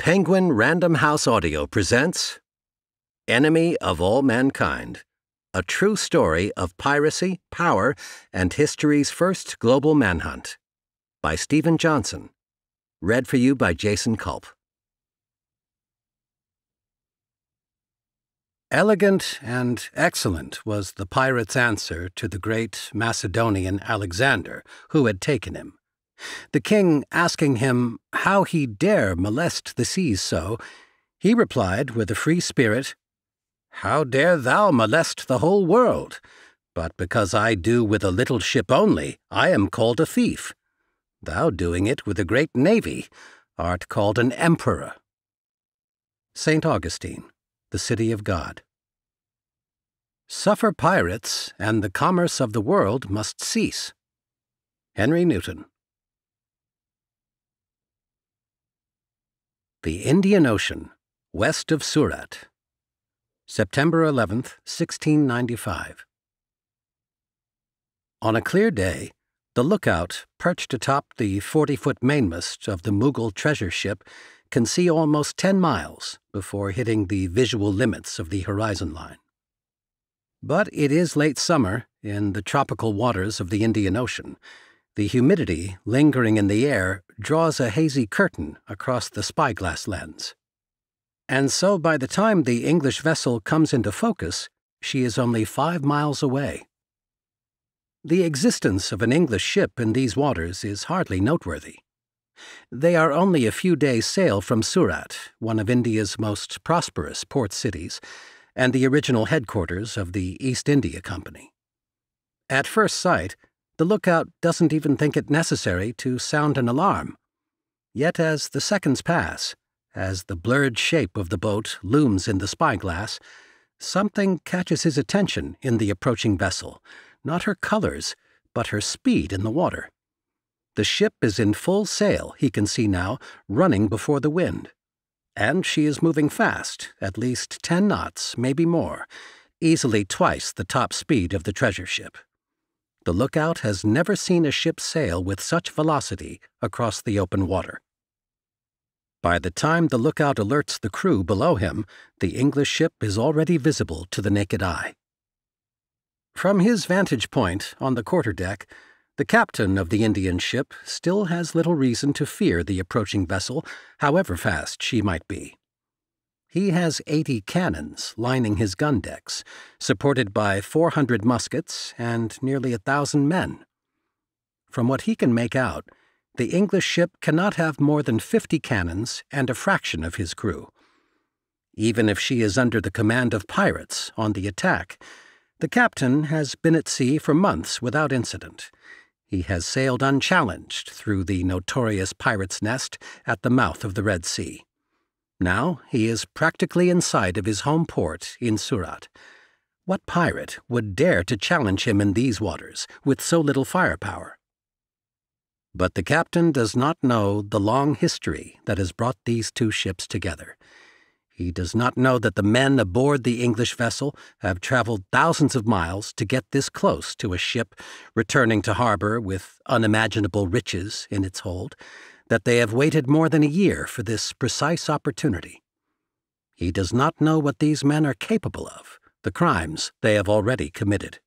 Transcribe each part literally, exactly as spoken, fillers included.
Penguin Random House Audio presents Enemy of All Mankind, a true story of piracy, power, and history's first global manhunt, by Stephen Johnson. Read for you by Jason Culp. Elegant and excellent was the pirate's answer to the great Macedonian Alexander, who had taken him. The king asking him how he dare molest the seas so, he replied with a free spirit, "How dare thou molest the whole world? But because I do with a little ship only, I am called a thief. Thou doing it with a great navy, art called an emperor." Saint Augustine, The City of God. Suffer pirates, and the commerce of the world must cease. Henry Newton. The Indian Ocean, west of Surat. September eleventh, sixteen ninety-five. On a clear day, the lookout, perched atop the forty-foot mainmast of the Mughal treasure ship, can see almost ten miles before hitting the visual limits of the horizon line. But it is late summer in the tropical waters of the Indian Ocean. The humidity lingering in the air draws a hazy curtain across the spyglass lens. And so by the time the English vessel comes into focus, she is only five miles away. The existence of an English ship in these waters is hardly noteworthy. They are only a few days' sail from Surat, one of India's most prosperous port cities, and the original headquarters of the East India Company. At first sight, the lookout doesn't even think it necessary to sound an alarm. Yet as the seconds pass, as the blurred shape of the boat looms in the spyglass, something catches his attention in the approaching vessel, not her colors, but her speed in the water. The ship is in full sail, he can see now, running before the wind. And she is moving fast, at least ten knots, maybe more, easily twice the top speed of the treasure ship. The lookout has never seen a ship sail with such velocity across the open water. By the time the lookout alerts the crew below him, the English ship is already visible to the naked eye. From his vantage point on the quarterdeck, the captain of the Indian ship still has little reason to fear the approaching vessel, however fast she might be. He has eighty cannons lining his gun decks, supported by four hundred muskets and nearly a thousand men. From what he can make out, the English ship cannot have more than fifty cannons and a fraction of his crew. Even if she is under the command of pirates on the attack, the captain has been at sea for months without incident. He has sailed unchallenged through the notorious pirate's nest at the mouth of the Red Sea. Now he is practically in sight of his home port in Surat. What pirate would dare to challenge him in these waters with so little firepower? But the captain does not know the long history that has brought these two ships together. He does not know that the men aboard the English vessel have traveled thousands of miles to get this close to a ship returning to harbor with unimaginable riches in its hold, that they have waited more than a year for this precise opportunity. He does not know what these men are capable of, the crimes they have already committed.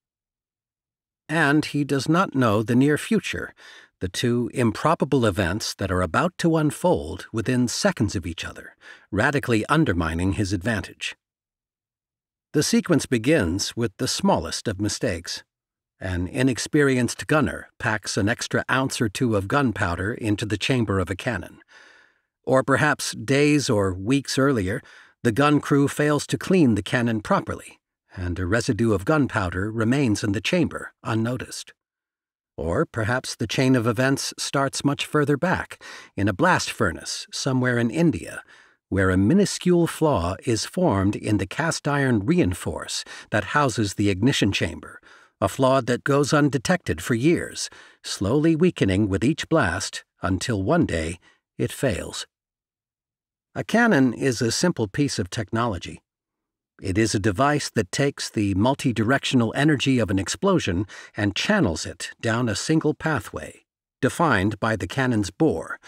And he does not know the near future, the two improbable events that are about to unfold within seconds of each other, radically undermining his advantage. The sequence begins with the smallest of mistakes. An inexperienced gunner packs an extra ounce or two of gunpowder into the chamber of a cannon. Or perhaps days or weeks earlier, the gun crew fails to clean the cannon properly, and a residue of gunpowder remains in the chamber unnoticed. Or perhaps the chain of events starts much further back, in a blast furnace somewhere in India, where a minuscule flaw is formed in the cast-iron reinforce that houses the ignition chamber, a flaw that goes undetected for years, slowly weakening with each blast until one day it fails. A cannon is a simple piece of technology. It is a device that takes the multi-directional energy of an explosion and channels it down a single pathway, defined by the cannon's bore,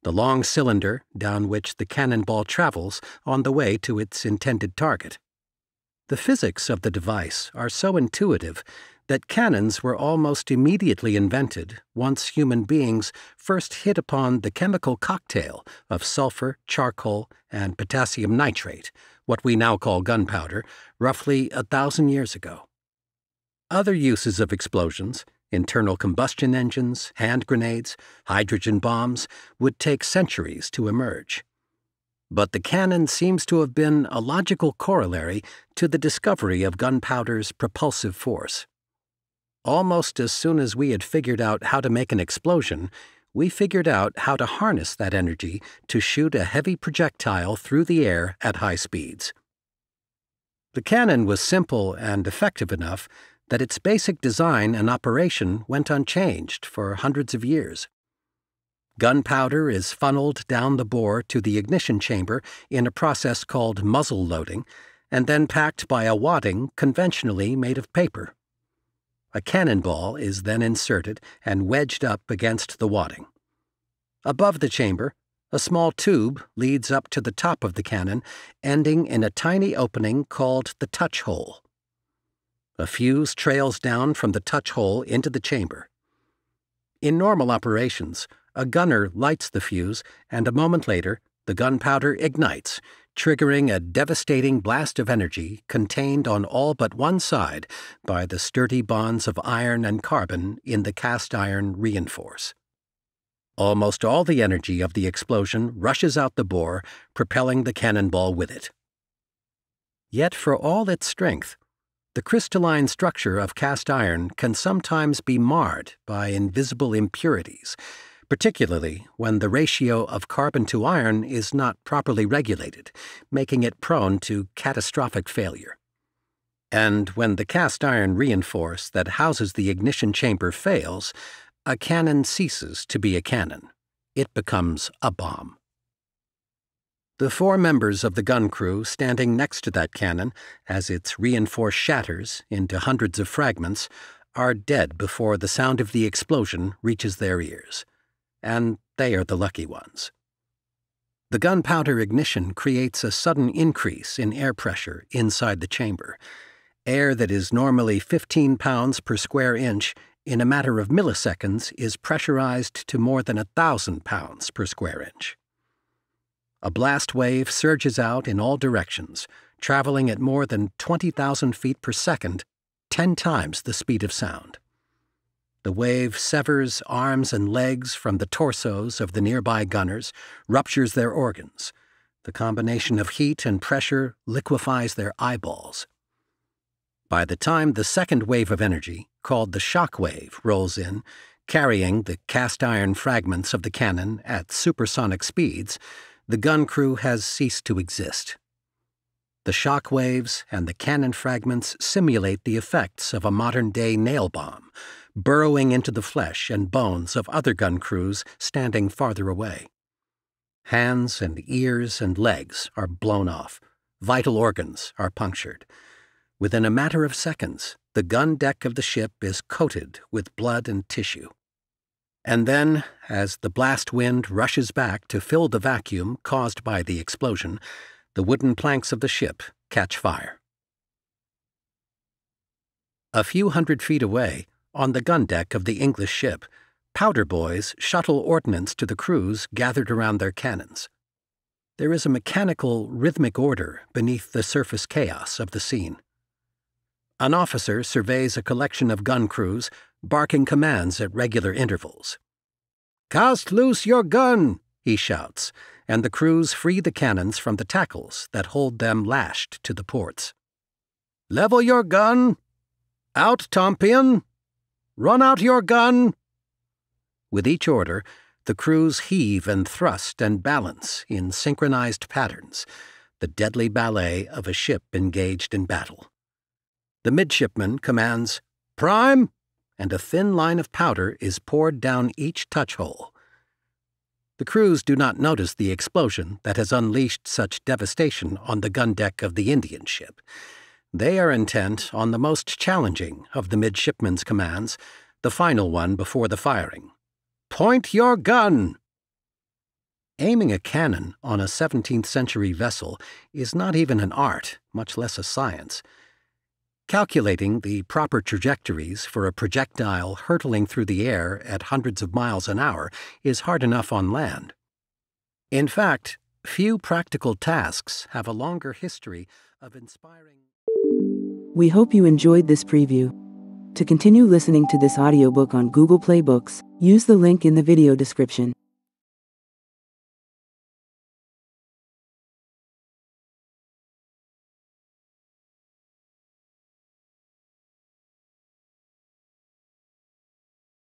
the long cylinder down which the cannonball travels on the way to its intended target. The physics of the device are so intuitive that cannons were almost immediately invented once human beings first hit upon the chemical cocktail of sulfur, charcoal, and potassium nitrate, what we now call gunpowder, roughly a thousand years ago. Other uses of explosions, internal combustion engines, hand grenades, hydrogen bombs, would take centuries to emerge. But the cannon seems to have been a logical corollary to the discovery of gunpowder's propulsive force. Almost as soon as we had figured out how to make an explosion, we figured out how to harness that energy to shoot a heavy projectile through the air at high speeds. The cannon was simple and effective enough that its basic design and operation went unchanged for hundreds of years. Gunpowder is funneled down the bore to the ignition chamber in a process called muzzle loading, and then packed by a wadding conventionally made of paper. A cannonball is then inserted and wedged up against the wadding. Above the chamber, a small tube leads up to the top of the cannon, ending in a tiny opening called the touch hole. A fuse trails down from the touch hole into the chamber. In normal operations, a gunner lights the fuse, and a moment later, the gunpowder ignites, triggering a devastating blast of energy contained on all but one side by the sturdy bonds of iron and carbon in the cast iron reinforce. Almost all the energy of the explosion rushes out the bore, propelling the cannonball with it. Yet for all its strength, the crystalline structure of cast iron can sometimes be marred by invisible impurities, particularly when the ratio of carbon to iron is not properly regulated, making it prone to catastrophic failure. And when the cast iron reinforce that houses the ignition chamber fails, a cannon ceases to be a cannon. It becomes a bomb. The four members of the gun crew standing next to that cannon, as its reinforce shatters into hundreds of fragments, are dead before the sound of the explosion reaches their ears. And they are the lucky ones. The gunpowder ignition creates a sudden increase in air pressure inside the chamber. Air that is normally fifteen pounds per square inch in a matter of milliseconds is pressurized to more than a thousand pounds per square inch. A blast wave surges out in all directions, traveling at more than twenty thousand feet per second, ten times the speed of sound. The wave severs arms and legs from the torsos of the nearby gunners, ruptures their organs. The combination of heat and pressure liquefies their eyeballs. By the time the second wave of energy, called the shock wave, rolls in, carrying the cast iron fragments of the cannon at supersonic speeds, the gun crew has ceased to exist. The shock waves and the cannon fragments simulate the effects of a modern-day nail bomb, burrowing into the flesh and bones of other gun crews standing farther away. Hands and ears and legs are blown off. Vital organs are punctured. Within a matter of seconds, the gun deck of the ship is coated with blood and tissue. And then, as the blast wind rushes back to fill the vacuum caused by the explosion, the wooden planks of the ship catch fire. A few hundred feet away, on the gun deck of the English ship, powder boys shuttle ordnance to the crews gathered around their cannons. There is a mechanical, rhythmic order beneath the surface chaos of the scene. An officer surveys a collection of gun crews, barking commands at regular intervals. "Cast loose your gun!" he shouts, and the crews free the cannons from the tackles that hold them lashed to the ports. "Level your gun! Out, Tompion! Run out your gun!" With each order, the crews heave and thrust and balance in synchronized patterns, the deadly ballet of a ship engaged in battle. The midshipman commands, "Prime!" and a thin line of powder is poured down each touch hole. The crews do not notice the explosion that has unleashed such devastation on the gun deck of the Indian ship. They are intent on the most challenging of the midshipman's commands, the final one before the firing. "Point your gun!" Aiming a cannon on a seventeenth century vessel is not even an art, much less a science. Calculating the proper trajectories for a projectile hurtling through the air at hundreds of miles an hour is hard enough on land. In fact, few practical tasks have a longer history of inspiring. We hope you enjoyed this preview. To continue listening to this audiobook on Google Play Books, use the link in the video description.